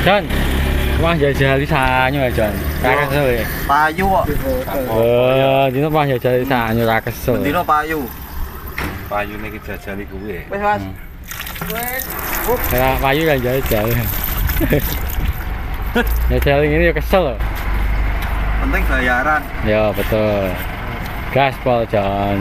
Jon, wah jajal lisanyo ya Jon. Ra kesel ya. Payu kok. Oh, dino wah jajal lisanyo ra kesel. Dino payu. Payune iki jajali kuwi. Wis Mas. Ya payu kan jajal. Jajal ini ya kesel loh. Penting bayaran. Ya betul. Gaspol Jon.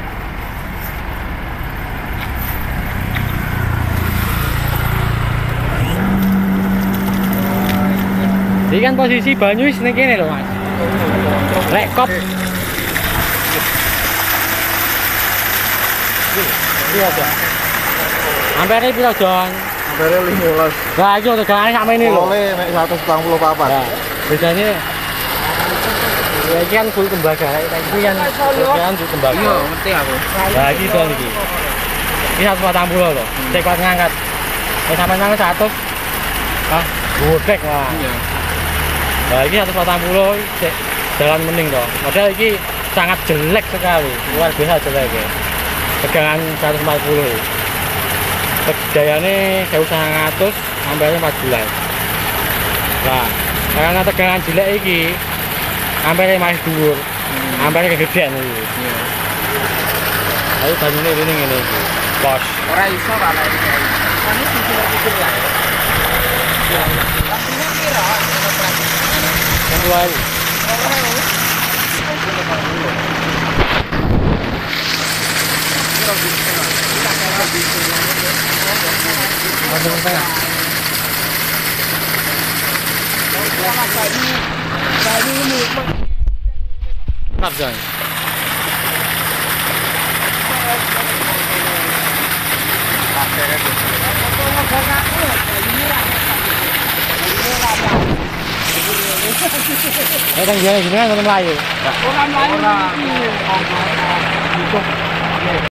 Ini kan posisi banyu wis ning kene lho, Mas. Lek kop. Iya, Jon. Ampere piro, Jon? Ampere 15. Lah iki tegane sak mene lho. Oleh mek 180 papat. Ya, biasanya ya iki kan full tembaga, iki kan full tembaga. Iya, ngerti aku. Lah iki Jon iki. Ini 140 lho. Cek kuat ngangkat. Wis sampe nang 100. Ah, bodek lah. Iya. Nah ini 140 jalan mending toh. Padahal ini sangat jelek sekali, luar biasa jelek ya. Tegangan 140. Dayanya 1900 ampernya 14. Nah, karena tegangan jelek ini ampernya masih dhuwur. Ampernya kegedean iki. Iya. Ayo banyune rene ngene iki. Pos. Ora iso kalau iki. Kami pikir-pikir lah. Ya. Langsungnya kira Keluar. Mantap, Jon. Kan dia jenengan Melayu. Orang Melayu.